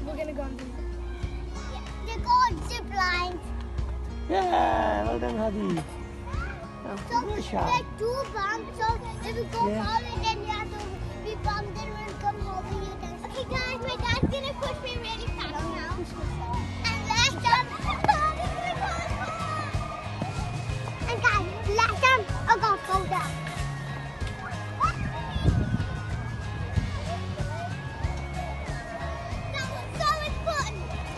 we're gonna go and do that. They're called zip lines. Yeah, well done, Hadi. So there's two bumps, so if you go forward, then you have to be bumped, then when you come over, you can. Okay, guys, my dad's gonna push me really fast now. And last time, and guys, last time I got pulled up. That was so much fun.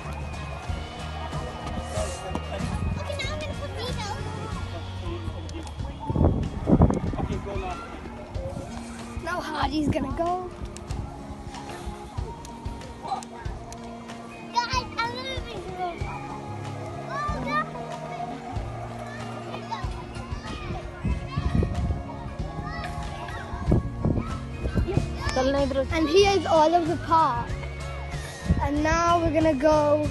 Okay, now I'm gonna put me down. Now Hardy's gonna go. Guys, I'm gonna be slow. Oh, no. And here's all of the park. And now we're gonna go.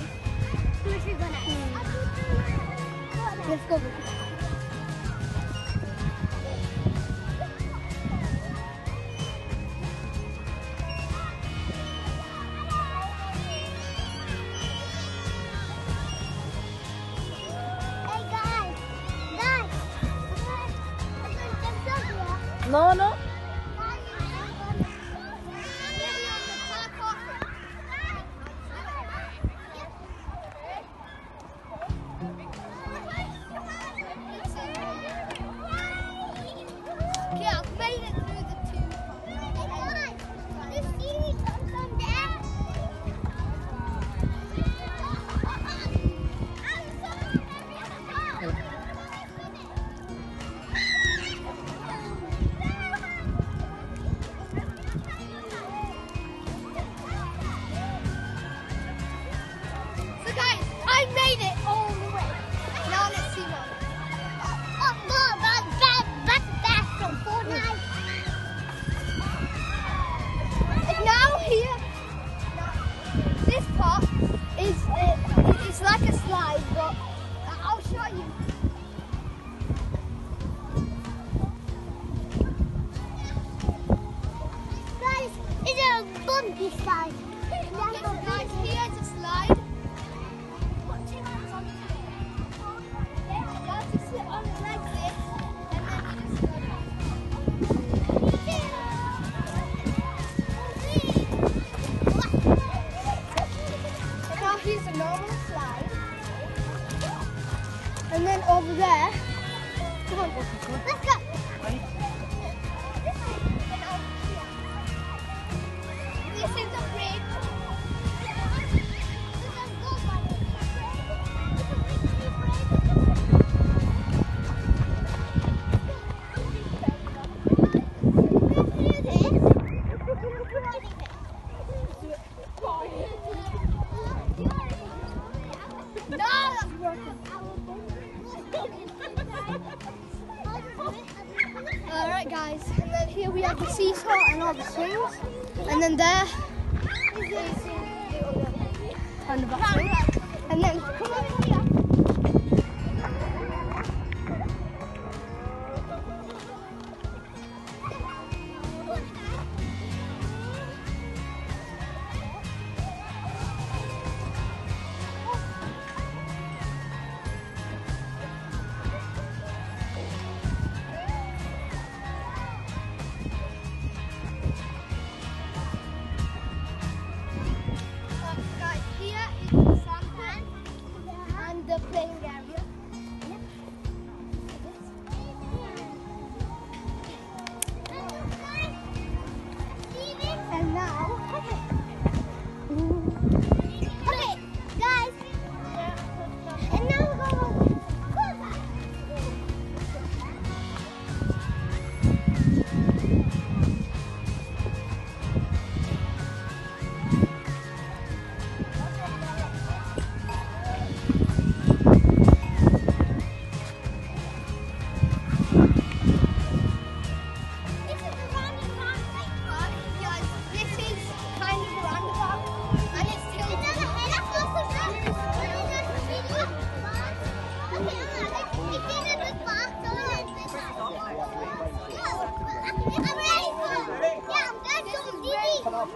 Let's go. Hey, guys. No, no. It's like a slide, but I'll show you. Guys, it's a bumpy slide. Guys, here's a slide. You have to sit on it like this, and then you just go. Now here's a normal slide. And then over there, come on, let's go. This is the bridge. Alright guys, and then here we have the seesaw and all the swings, and then there is the roundabout swing, and then come over here. Guys, here is the sampan, and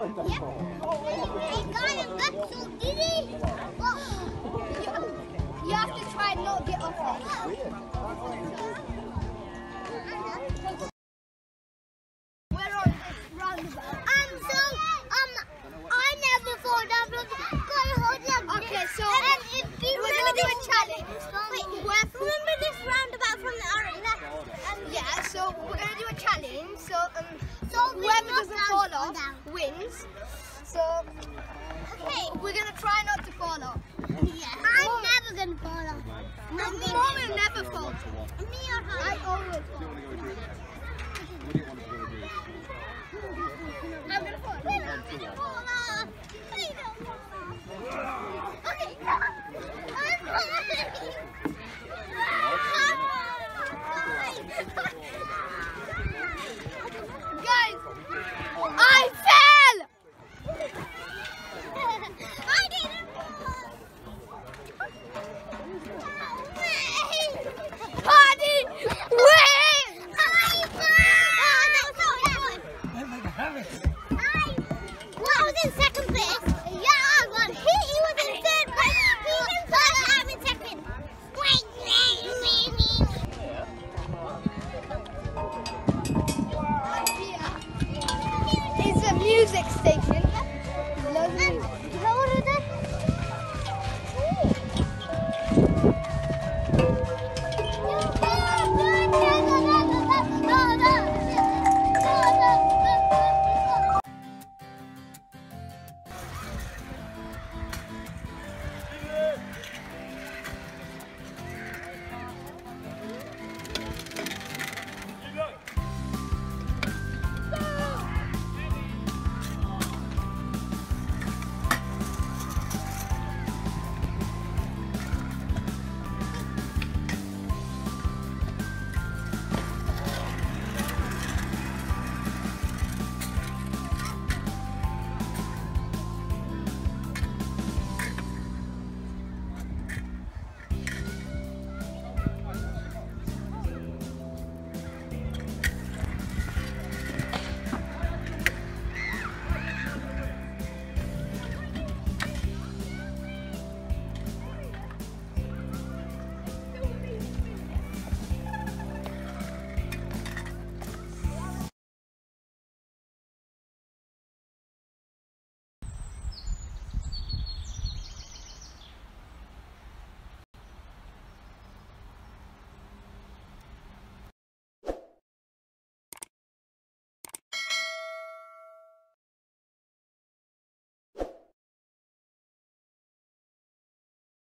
You have to try and not get off it. We're on this roundabout. I never fall down. Okay, so we're going to do a challenge. Remember this roundabout from the left? Yeah, so we're going to do a challenge. So whoever doesn't fall off wins. So we're going to try not to fall off. Yeah. I'm never going to fall off. Mom will never fall. Me or her? I always fall. I'm going to fall. We're not going to fall off. Please don't fall off. Okay. I'm falling. Guys, I fell! I didn't fall. Party! Wait! I was in second place. Yeah, I won. He was in third place. He's in first. I'm in second. It's a music station.